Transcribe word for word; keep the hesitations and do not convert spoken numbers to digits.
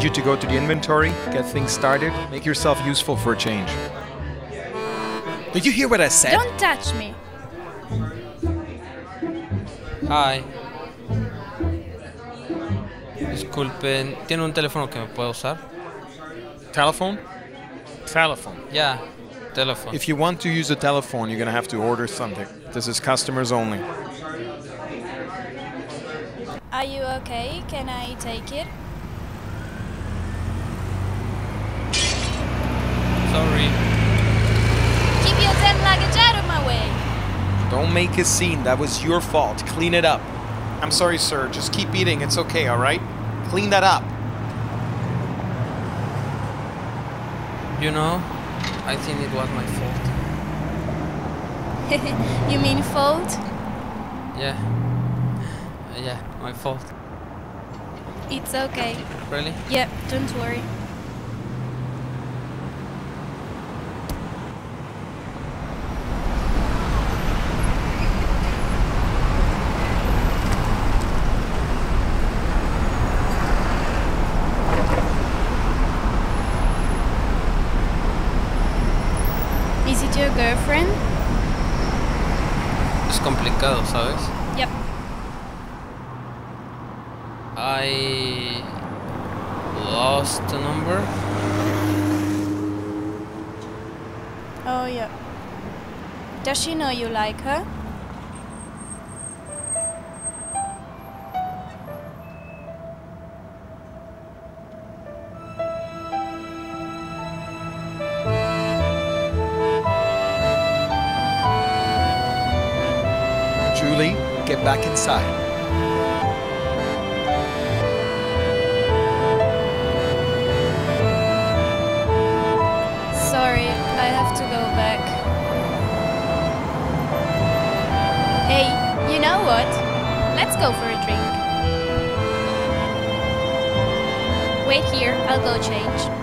need you to go to the inventory, get things started, make yourself useful for a change. Did you hear what I said? Don't touch me. Hi. Disculpen, ¿tiene un teléfono que me pueda usar? Telephone? Telephone. Yeah, telephone. If you want to use a telephone, you're gonna have to order something. This is customers only. Are you okay? Can I take it? Sorry. Keep your damn luggage out of my way. Don't make a scene. That was your fault. Clean it up. I'm sorry, sir. Just keep eating. It's okay, all right? Clean that up. You know, I think it was my fault. You mean fault? Yeah. Yeah, my fault. It's okay. Really? Yep, don't worry. Is it your girlfriend? Es complicado, ¿sabes? Yep. I lost the number. Oh, yeah. Does she know you like her? Julie, get back inside. Sorry, I have to go back. Hey, you know what? Let's go for a drink. Wait here, I'll go change.